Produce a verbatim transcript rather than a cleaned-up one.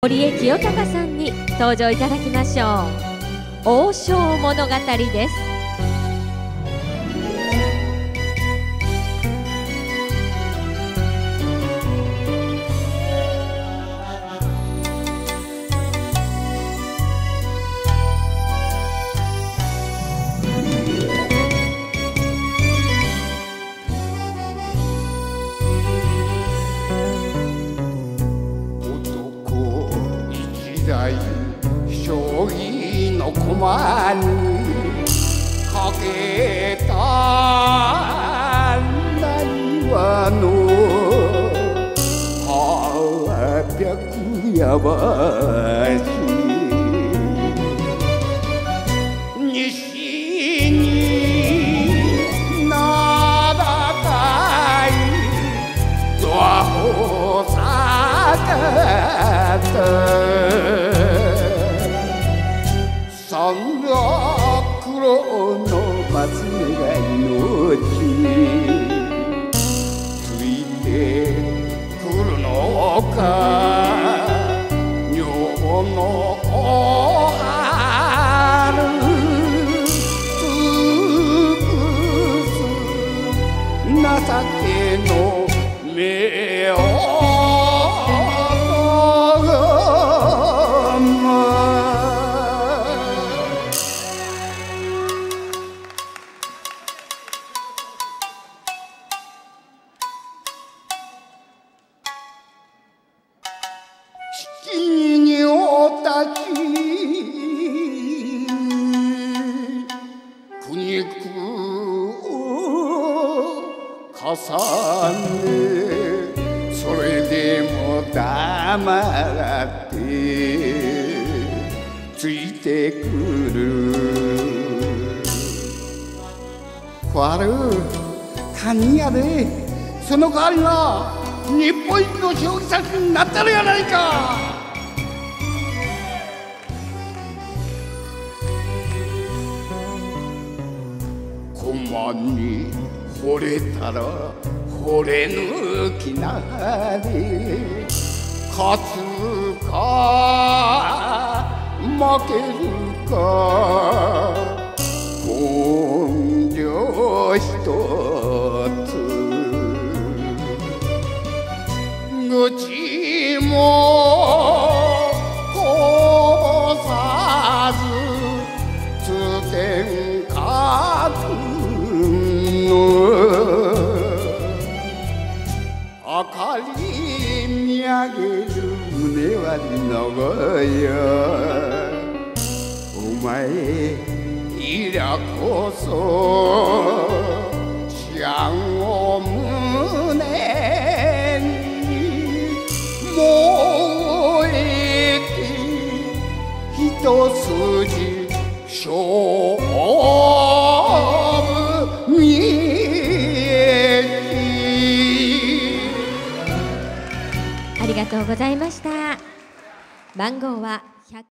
堀江清隆さんに登場いただきましょう。王将物語です。 将棋の駒にかけたなにわの八百やばし西に名高いドアホ坂田三黒の松が命ついてくるのか女のお春つくす情けの目を七女たち苦肉を重ねそれでも黙ってついてくるこれカニやでその代わりな日本一の将棋指しになったるやないか。駒に惚れたら惚れ抜きなり勝つか負けるか根性ひとつ口もこぼさずつてんかぬ明かり見上げる胸割りのごよお前いらこそ治安を胸燃えて一筋勝負見えありがとうございました。番号はひゃく